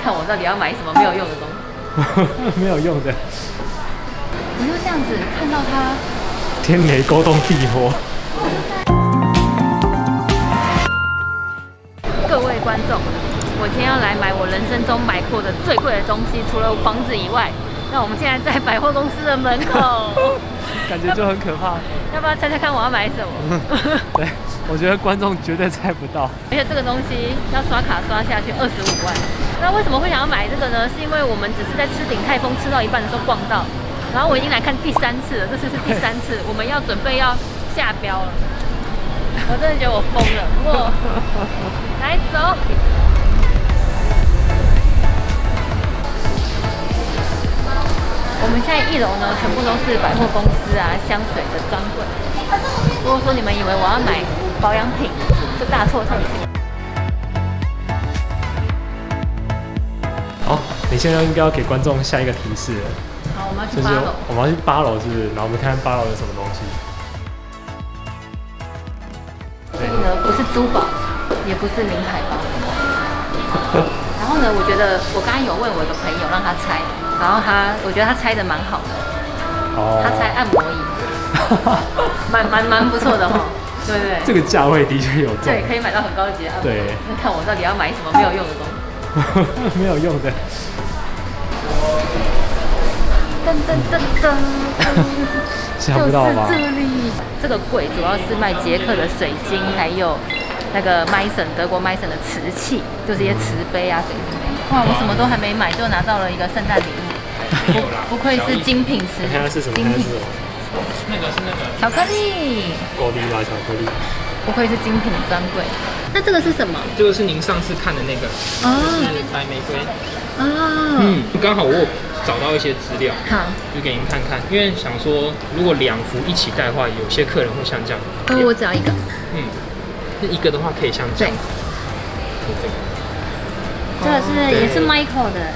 看我到底要买什么没有用的东西。 没有用的。 我就这样子看到它， 天雷勾动地火。 各位观众，我今天要来买我人生中买过的最贵的东西，除了房子以外。那我们现在在百货公司的门口， 感觉就很可怕。 要不要猜猜看我要买什么？ 对，我觉得观众绝对猜不到。 而且这个东西要刷卡刷下去25万。那为什么会想要买这个呢？是因为我们只是在吃鼎泰丰吃到一半的时候逛到，然后我已经来看第3次了，这次是第3次，我们要准备要下标了。我真的觉得我疯了，不过来走。我们现在1楼呢，全部都是百货公司啊、香水的专柜。如果说你们以为我要买保养品，就大错特错。 好，你现在应该要给观众下一个提示了。 好，我们要去就是 8楼。 我们要去8楼，是不是？然后我们看看8楼有什么东西。 所以呢，不是珠宝，也不是名牌包。然后呢，我觉得我刚刚有问我一个朋友让他猜。然后我觉得他猜的蛮好的，他猜按摩椅，蛮不错的哈，对不对？ 这个价位的确有中， 对，可以买到很高级的按摩椅。 对， 那看我到底要买什么没有用的东西？ 没有用的。 噔噔噔噔， 想不到吧？ 就是这里，这个柜主要是卖捷克的水晶，还有那个德国麦森的瓷器，就是一些瓷杯啊、水晶杯。哇，我什么都还没买，就拿到了一个圣诞礼物。不愧是精品瓷， 看它是什么？ 精品。 那个是那个巧克力， 高丽吧巧克力。 不愧是精品专柜。那这个是什么？ 这个是您上次看的那个，是白玫瑰。 哦， 刚好我有找到一些资料， 好， 就给您看看。因为想说，如果2幅一起戴的话，有些客人会像这样。 我只要一个。 那一个的话可以像这样子。 这个是也是 Michael 的。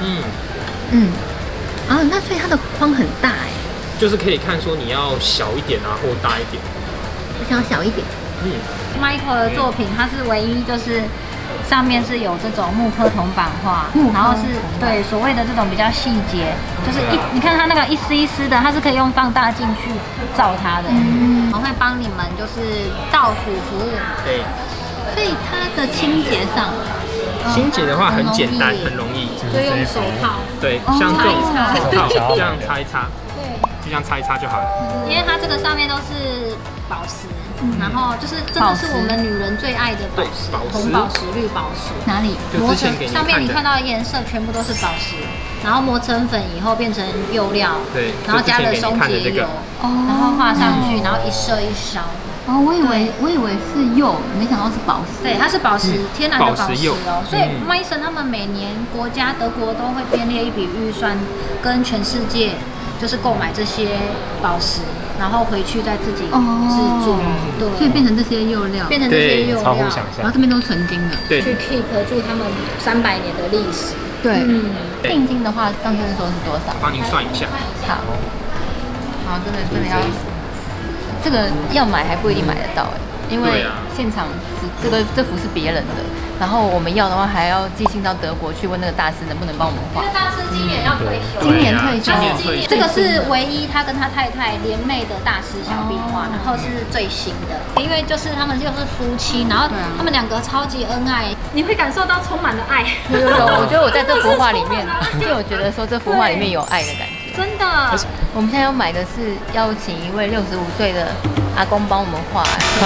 那所以它的框很大哎。 就是可以看说你要小一点啊，或大一点。 我想要小一点。Michael 的作品，它是唯一就是上面是有这种木刻铜版画，然后是对所谓的这种比较细节，就是你看它那个一丝一丝的，它是可以用放大镜去照它的。我会帮你们就是到府服务。对。所以它的清洁上。 清洁的话很简单，很容易， 就用手套。 对，像这种手套这样擦一擦， 对， 就这样擦一擦就好了。 因为它这个上面都是宝石，然后就是真的是我们女人最爱的宝石，红宝石、绿宝石。哪里？磨成上面你看到的颜色全部都是宝石，然后磨成粉以后变成釉料， 对， 然后加了松节油，然后画上去，然后一射一烧。我以为是釉，没想到是宝石。对，它是宝石，天然的宝石哦。所以麦森他们每年德国都会编列一笔预算，跟全世界就是购买这些宝石，然后回去再自己制作。对，所以变成这些釉料， 超乎想象。 然后这边都是纯金的， 对， 去 keep 住他们300年的历史。对，定金的话，上次说是多少？ 帮您算一下。 好，真的要。这个要买还不一定买得到哎，因为现场这幅是别人的，然后我们要的话还要寄信到德国去问那个大师能不能帮我们画。大师今年要退休，今年退休。这个是唯一他跟他太太联袂的大师小壁画，然后是最新的，因为就是他们就是夫妻，然后他们2个超级恩爱，你会感受到充满了爱。有，我觉得我在这幅画里面，就有觉得说这幅画里面有爱的感觉。真的，我们现在要买的是要请一位65岁的阿公帮我们画，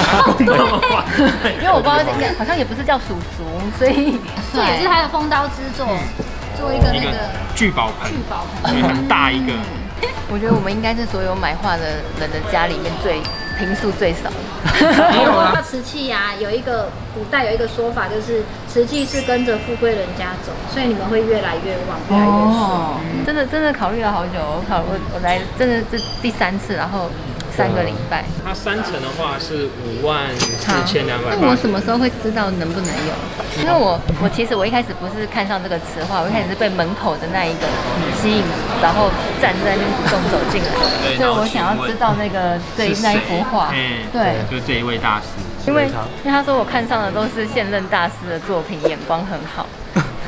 因为我不知道好像也不是叫叔叔，所以这也是他的风刀之作，做一个那个聚宝盆，很大一个。 我觉得我们应该是所有买画的人的家里面坪数最少的。 没有啊， 瓷器啊，有一个古代有一个说法，就是瓷器是跟着富贵人家走，所以你们会越来越旺，越来越顺。 真的考虑了好久，我来真的是第3次，然后3个礼拜。 它3层的话是54280。 那我什么时候会知道能不能用？因为我其实一开始不是看上这个瓷画，我一开始是被门口的那一个吸引，然后站在那边不动走进来，所以我想要知道那一幅画，对， 就是这一位大师。 因为他说我看上的都是现任大师的作品，眼光很好。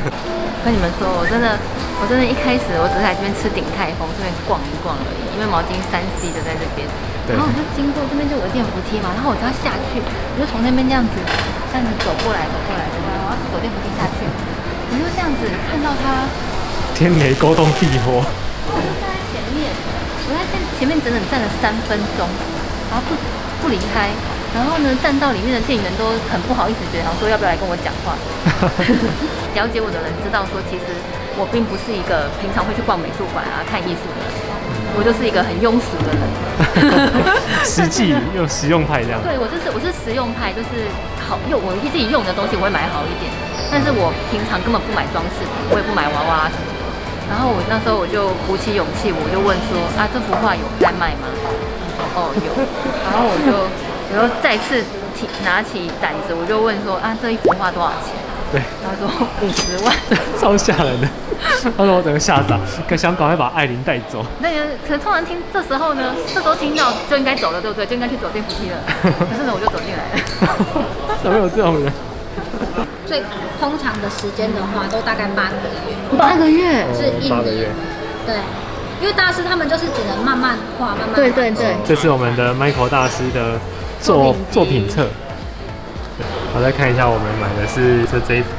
跟你们说，我真的一开始我只是来这边吃鼎泰丰，这边逛一逛而已，因为毛巾3C 的在这边。然后我就经过这边就有个电扶梯嘛，然后我就要下去，我就从那边这样子走过来，然后走电扶梯下去，我就这样子看到他天雷勾动地火。 我就站在前面，我在前面整整站了3分钟，然后不离开。然后呢，站到里面的店员都很不好意思，觉得说要不要来跟我讲话。了解我的人知道说，其实我并不是一个平常会去逛美术馆啊、看艺术的人，我就是一个很庸俗的人。 实际又实用派这样。 对，我是实用派，就是好用我自己用的东西我会买好一点，但是我平常根本不买装饰品，我也不买娃娃什么的。然后那时候我就鼓起勇气，我就问说啊，这幅画有在卖吗？哦，有。然后我就再次拿起胆子，我就问说啊，这一幅画多少钱？ 对， 他说50万， 超吓人的。他说我整个吓傻，想赶快把艾琳带走。 那可通常这时候听到就应该走了，对不对？就应该去走电扶梯了。可是呢，我就走进来了。 怎么有这种人？ 最通常的时间的话，都大概8个月。 8个月是 8个月。 对。因为大师他们就是只能慢慢画，慢慢。 对。 这是我们的 Michael 大师的作品册。我再看一下，我们买的是这一幅。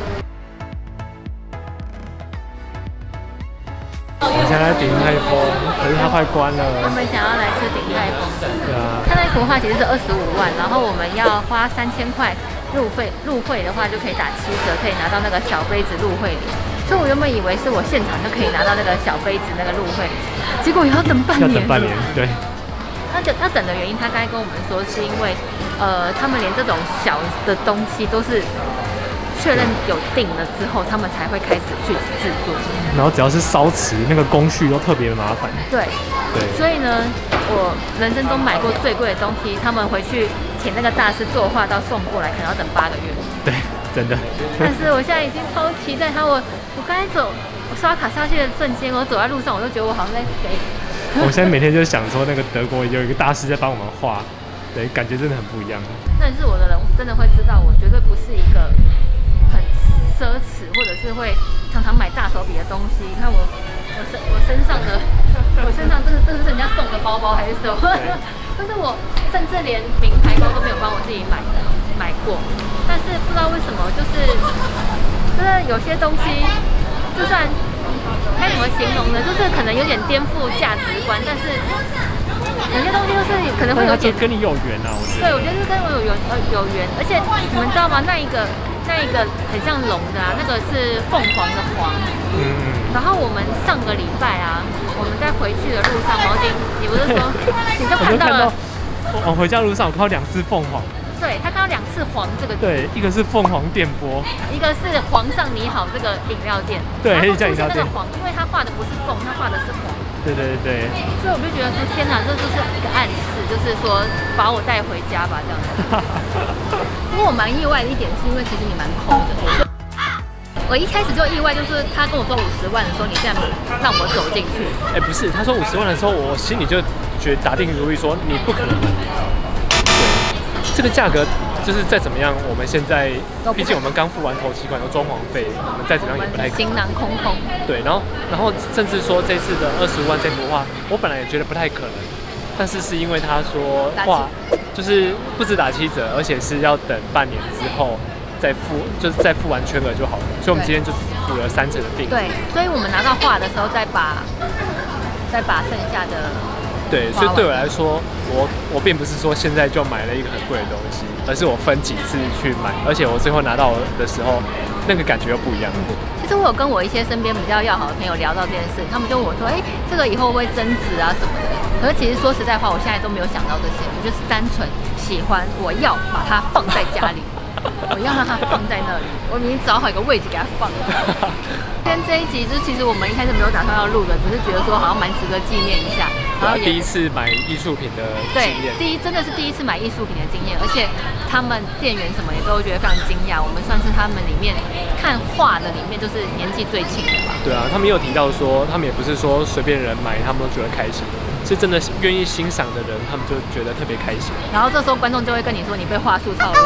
我们现在在鼎泰丰，可是它快关了。 我们想要来吃鼎泰丰。 对啊。 它那幅画其实是25万，然后我们要花3000块入会的话就可以打7折，可以拿到那个小杯子入会礼。所以我原本以为是我现场就可以拿到那个小杯子那个入会，结果也要等半年。 要等半年，对。 要等的原因，他刚才跟我们说是因为，他们连这种小的东西都是确认有定了之后，他们才会开始去制作。 然后只要是烧瓷，那个工序都特别的麻烦。 对。所以呢，我人生中买过最贵的东西，他们回去请那个大师作画到送过来，可能要等8个月。 对，真的。 但是我现在已经超期待他，我刚才我刷卡下去的瞬间，我走在路上，我就觉得我好像在飞。 我现在每天就想说，那个德国有一个大师在帮我们画，对，感觉真的很不一样。 认识我的人真的会知道，我绝对不是一个很奢侈，或者是会常常买大手笔的东西。你看我身上这是人家送的包包还是什么？就是我甚至连名牌包都没有帮我自己买过。但是不知道为什么，就是有些东西，就算该怎么形容呢？就是可能有点颠覆价值观，但是有些东西就是可能会有点跟你有缘啊，我觉得。 对，我觉得是跟我有缘，而且你们知道吗？那一个很像龙的啊，那个是凤凰的凰。然后我们上个礼拜啊，我们在回去的路上，毛巾，你不是说你就看到了？ 我回家路上我看到2次凤凰。 对，他看到2次“黄”这个字。 对，一个是凤凰电波，一个是皇上你好这个饮料店。 对，黑酱饮料店。 黄，因为他画的不是凤，他画的是黄。 对。 所以我就觉得说，天哪，这就是一个暗示，就是说把我带回家吧，这样子。不过我蛮意外的一点是因为其实你蛮抠的。我一开始就意外，就是他跟我说50万的时候，你现在让我走进去。 不是，他说50万的时候，我心里就觉得打定主意说你不可能。这个价格就是再怎么样，我们现在毕竟我们刚付完头期款，有装潢费，我们再怎么样也不太可能。 行囊空空。 对，然后甚至说这次的25万这幅画，我本来也觉得不太可能，但是是因为他说画就是不止打7折，而且是要等半年之后再付，就是再付完全额就好了。所以我们今天就只付了3成的定。 对，所以我们拿到画的时候再把剩下的。 对，所以对我来说，我并不是说现在就买了一个很贵的东西，而是我分几次去买，而且我最后拿到的时候，那个感觉又不一样。 其实我有跟我一些身边比较要好的朋友聊到这件事，他们就问我说：“这个以后会增值啊什么的。”可是其实说实在话，我现在都没有想到这些，我就是单纯喜欢，我要把它放在家里，我要让它放在那里，我已经找好一个位置给它放。今天这一集就是其实我们一开始没有打算要录的，只是觉得说好像蛮值得纪念一下。 然后第一次买艺术品的经验， 真的是第一次买艺术品的经验，而且他们店员什么也都觉得非常惊讶。我们算是他们里面看画的里面就是年纪最轻的吧。对啊，他们有提到说，他们也不是说随便人买他们都觉得开心，是真的愿意欣赏的人，他们就觉得特别开心。 然后这时候观众就会跟你说你被话术套路。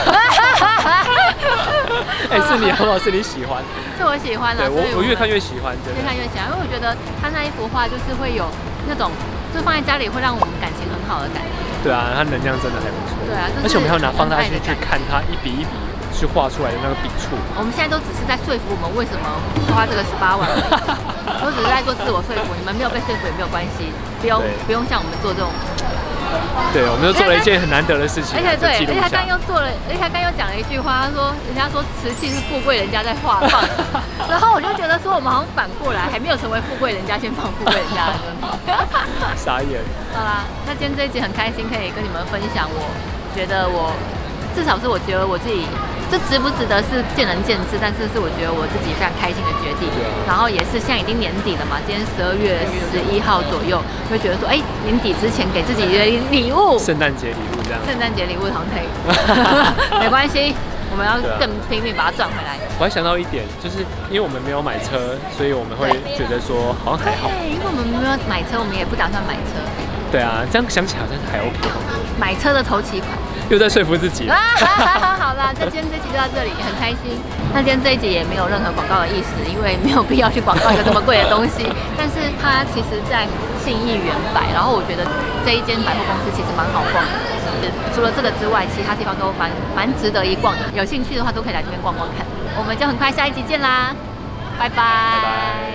是你好不好？是你喜欢？ 是我喜欢的。 对，我越看越喜欢， 越看越喜欢，因为我觉得他那一幅画就是会有那种，就放在家里会让我们感情很好的感觉。 对啊，他能量真的还不错。 对啊， 而且我们还要拿放大镜去看他一笔一笔去画出来的那个笔触。 我们现在都只是在说服我们为什么花这个18万而已，都只是在做自我说服。你们没有被说服也没有关系，不用像我们做这种。 对，我们又做了一件很难得的事情， 而且他刚又讲了一句话，他说人家说瓷器是富贵人家在放，然后我就觉得说我们好像反过来，还没有成为富贵人家先放富贵人家。 傻眼。 好啦，那今天这一集很开心，可以跟你们分享，我觉得至少是我觉得我自己，这值不值得是见仁见智，但是我觉得我自己非常开心的决定。然后也是现在已经年底了嘛，今天12月11号左右，会觉得说，年底之前给自己的礼物， 圣诞节礼物这样。 圣诞节礼物好像可以，没关系，我们要更拼命把它赚回来。 我还想到一点，就是因为我们没有买车，所以我们会觉得说好像还好。 对，因为我们没有买车，我们也不打算买车。 对啊，这样想起来好像还 OK 哦。 买车的头期款。 又在说服自己。 好啦，那今天这集就到这里，很开心。那今天这一集也没有任何广告的意思，因为没有必要去广告一个这么贵的东西。但是它其实在信义远百，然后我觉得这一间百货公司其实蛮好逛的。除了这个之外，其他地方都蛮值得一逛的。有兴趣的话，都可以来这边逛逛看。我们就很快下一集见啦，拜拜。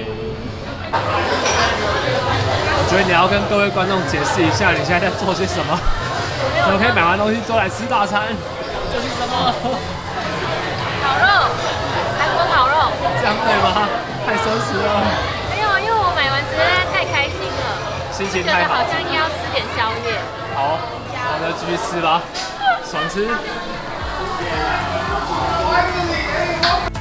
我觉得你要跟各位观众解释一下，你现在在做些什么？我们可以买完东西之后来吃大餐，这是什么？ 烤肉，韩国烤肉。 这样对吗？太奢侈了。 没有，因为我买完实在太开心了， 心情太好， 觉得好像应该要吃点宵夜。 好，那就继续吃吧，爽吃。